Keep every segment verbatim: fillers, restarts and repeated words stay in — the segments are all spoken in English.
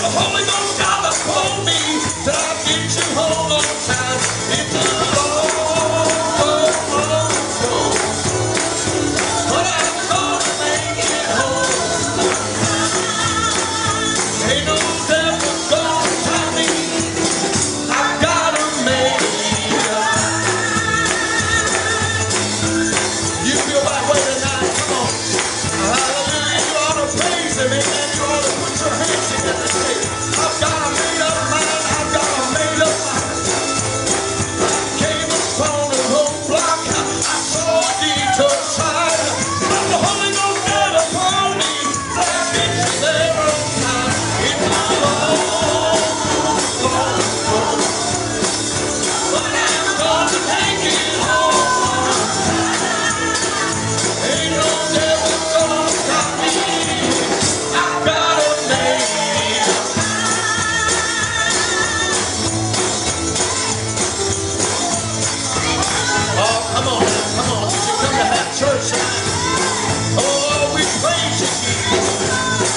the Holy Ghost God that told me that I'll get you home on time. It's a long, long, long road, but I'm gonna make it home. Ain't no devil gonna stop me. I've gotta make it. You feel that way tonight? Come on. Hallelujah. You ought to praise him. Amen. You ought to put your hands together and say, I've got a made up mind. I've got a made up mind. Came upon a roadblock. I saw a detour sign. But the Holy Ghost got upon me. So I get you there on time. It's a long, long road, but I'm gonna make it home. Ain't no devil gonna stop me. I've gotta make it. Oh, come on now, come on. Did you come to have church tonight? Oh, we praise you, Jesus.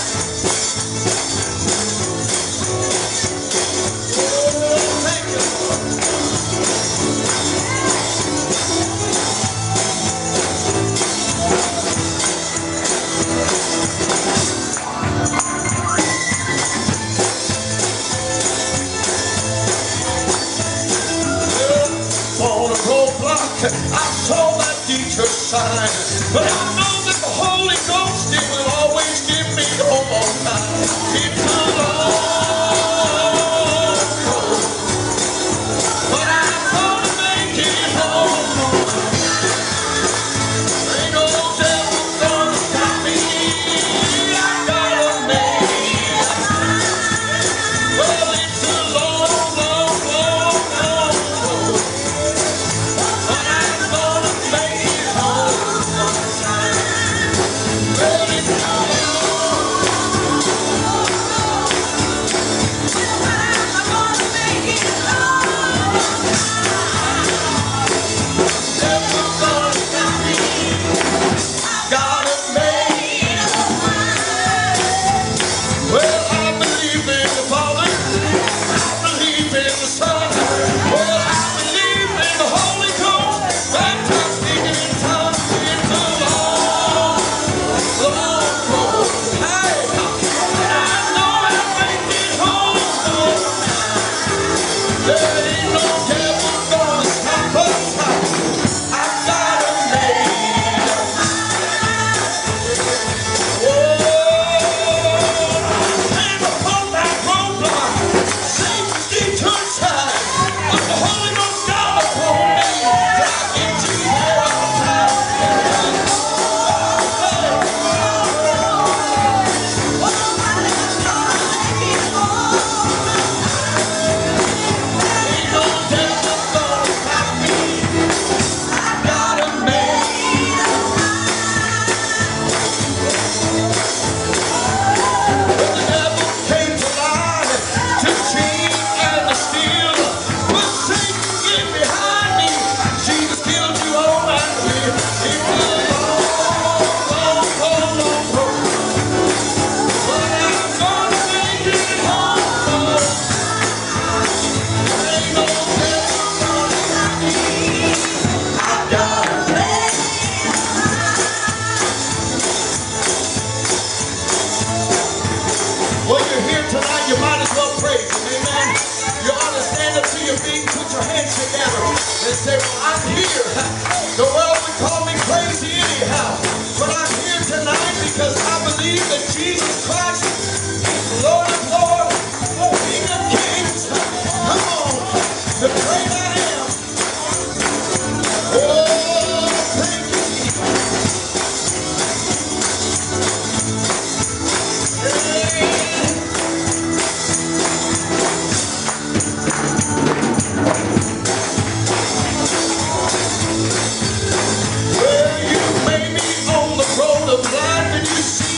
Oh, thank you, Lord. On a roadblock, I saw that detour sign, but I know that the Holy Ghost, it will always give me home on time. It's a long road, but I'm gonna make it home. Ain't no devil gonna stop me. I gotta make it. Well, it's a long, long, long, long road, but I'm gonna make it home. Well, it's a long, devil gonna stop me. Gotta make it. Well, I believe in the Father. I believe in the Son. Well, I believe in the Holy Ghost. Baptized in tongues. It's a long, long road. Hey, I know I'll make it home. There ain't no devil gonna stop us. I gotta make it. Stand upon that roadblock. Satan's detour sign. But the Holy Ghost got upon me. That I get you there on time. Ain't no devil gonna stop me. I gotta make it. The devil came to lie, to cheat and to steal. But Satan, get behind me. Jesus killed you on that hill. It's a long, long, long, long road, but I'm gonna make it home. Ain't no devil gonna stop me. I gotta make it. Well, you're here tonight, you might as well praise him, amen. You ought to stand up to your feet and put your hands together and say, well, I'm here. The world would call me crazy anyhow, but I'm here tonight because I believe that Jesus Christ is Lord of Lords, King of Kings. Come on, the great I am. Oh, thank you, well, you made me on the road of life, and you see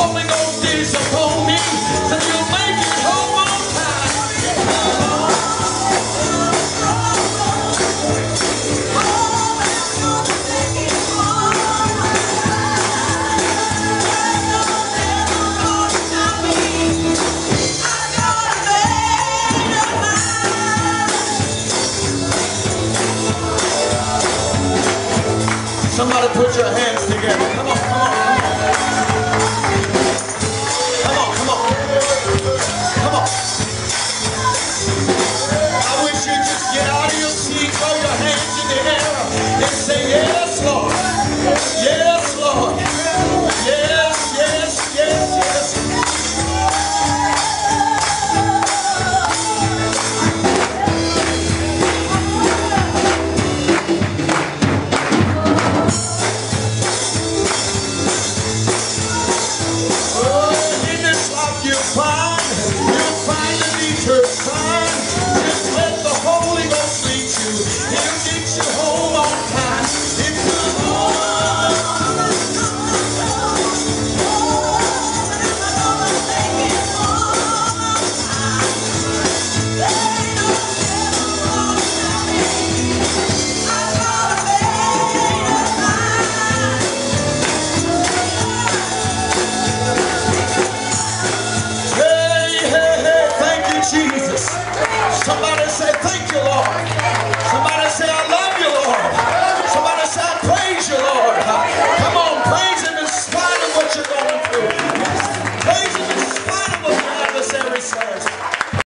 Holy Ghost is upon me, so you'll make it home on time. Somebody put your hands together.